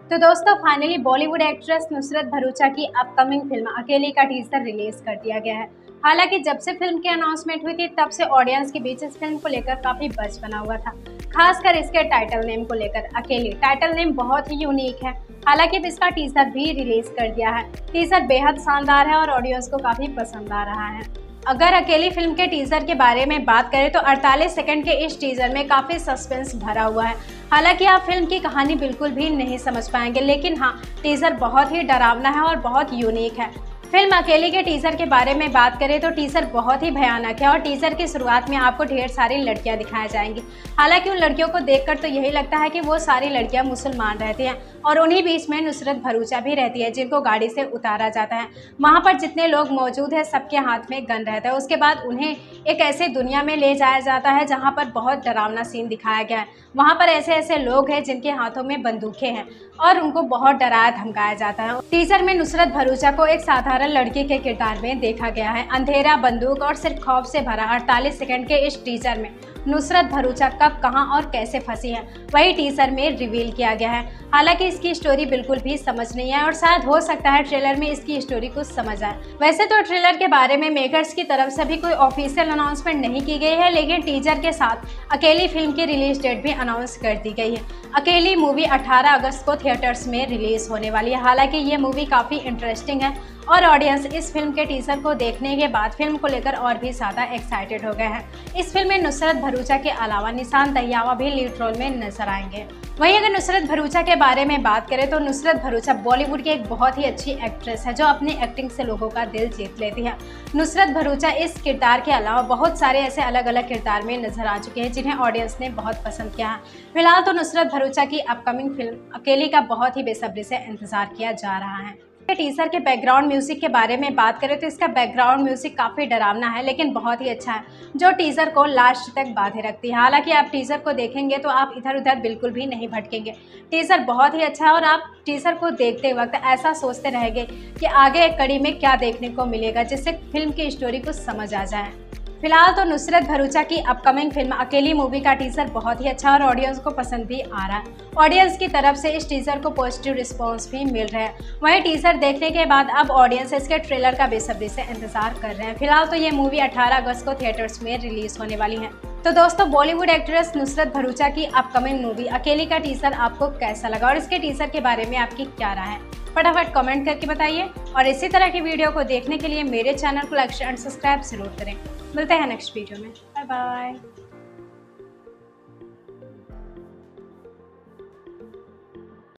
तो दोस्तों finally Bollywood actress Nusrat Bharucha की अपकमिंग फिल्म अकेली का टीजर रिलीज कर दिया गया है। हालांकि जब से फिल्म की अनाउंसमेंट हुई थी तब से ऑडियंस के बीच इस फिल्म को लेकर काफी बज़ बना हुआ था, खासकर इसके टाइटल नेम को लेकर। अकेली टाइटल नेम बहुत ही यूनिक है। हालांकि अब इसका टीजर भी रिलीज कर दिया है। टीजर बेहद शानदार है और ऑडियंस को काफी पसंद आ रहा है। अगर अकेली फिल्म के टीजर के बारे में बात करें तो 48 सेकंड के इस टीजर में काफी सस्पेंस भरा हुआ है। हालांकि आप फिल्म की कहानी बिल्कुल भी नहीं समझ पाएंगे, लेकिन हाँ, टीजर बहुत ही डरावना है और बहुत यूनिक है। फिल्म अकेली के टीजर के बारे में बात करें तो टीजर बहुत ही भयानक है और टीजर की शुरुआत में आपको ढेर सारी लड़कियां दिखाई जाएंगी। हालांकि उन लड़कियों को देखकर तो यही लगता है कि वो सारी लड़कियां मुसलमान रहती हैं और उन्हीं बीच में नुसरत भरूचा भी रहती है, जिनको गाड़ी से उतारा जाता है। वहां पर जितने लोग मौजूद हैं सबके हाथ में गन रहता है। उसके बाद उन्हें एक ऐसे दुनिया में ले जाया जाता है जहाँ पर बहुत डरावना सीन दिखाया गया है। वहाँ पर ऐसे ऐसे लोग हैं जिनके हाथों में बंदूकें हैं और उनको बहुत डराया धमकाया जाता है। टीजर में नुसरत भरूचा को एक साधारण लड़की के किरदार में देखा गया है। अंधेरा, बंदूक और सिर्फ खौफ से भरा 48 सेकंड के इस टीजर में नुसरत भरूचा कब, कहां और कैसे फंसी है, वही टीजर में रिवील किया गया है। हालांकि इसकी स्टोरी बिल्कुल भी समझ नहीं है और शायद हो सकता है ट्रेलर में इसकी स्टोरी कुछ समझ आए। वैसे तो ट्रेलर के बारे में मेकर्स की तरफ से भी कोई ऑफिशियल अनाउंसमेंट नहीं की गई है, लेकिन टीजर के साथ अकेली फिल्म की रिलीज डेट भी अनाउंस कर दी गई है। अकेली मूवी 18 अगस्त को थिएटर्स में रिलीज होने वाली है। हालांकि ये मूवी काफ़ी इंटरेस्टिंग है और ऑडियंस इस फिल्म के टीजर को देखने के बाद फिल्म को लेकर और भी ज़्यादा एक्साइटेड हो गए हैं। इस फिल्म में नुसरत भरूचा के अलावा निशान दहियावा भी लीड रोल में नजर आएंगे। वहीं अगर नुसरत भरूचा के बारे में बात करें तो नुसरत भरूचा बॉलीवुड की एक बहुत ही अच्छी एक्ट्रेस है जो अपनी एक्टिंग से लोगों का दिल जीत लेती है। नुसरत भरूचा इस किरदार के अलावा बहुत सारे ऐसे अलग अलग किरदार में नजर आ चुके हैं जिन्हें ऑडियंस ने बहुत पसंद किया है। फिलहाल तो नुसरत भरूचा की अपकमिंग फिल्म अकेली का बहुत ही बेसब्री से इंतजार किया जा रहा है। टीजर के बैकग्राउंड म्यूजिक के बारे में बात करें तो इसका बैकग्राउंड म्यूजिक काफ़ी डरावना है, लेकिन बहुत ही अच्छा है, जो टीजर को लास्ट तक बांधे रखती है। हालांकि आप टीजर को देखेंगे तो आप इधर उधर बिल्कुल भी नहीं भटकेंगे। टीजर बहुत ही अच्छा है और आप टीजर को देखते वक्त ऐसा सोचते रहेंगे कि आगे एक कड़ी में क्या देखने को मिलेगा, जिससे फिल्म की स्टोरी को समझ आ जाए। फिलहाल तो नुसरत भरूचा की अपकमिंग फिल्म अकेली मूवी का टीजर बहुत ही अच्छा और ऑडियंस को पसंद भी आ रहा है। ऑडियंस की तरफ से इस टीजर को पॉजिटिव रिस्पांस भी मिल रहा है। वहीं टीजर देखने के बाद अब ऑडियंस इसके ट्रेलर का बेसब्री से इंतजार कर रहे हैं। फिलहाल तो ये मूवी 18 अगस्त को थिएटर्स में रिलीज होने वाली है। तो दोस्तों बॉलीवुड एक्ट्रेस नुसरत भरूचा की अपकमिंग मूवी अकेली का टीजर आपको कैसा लगा और इसके टीजर के बारे में आपकी क्या राय है, फटाफट कमेंट करके बताइए। और इसी तरह की वीडियो को देखने के लिए मेरे चैनल को लाइक एंड सब्सक्राइब जरूर करें। मिलते हैं नेक्स्ट वीडियो में। Bye bye.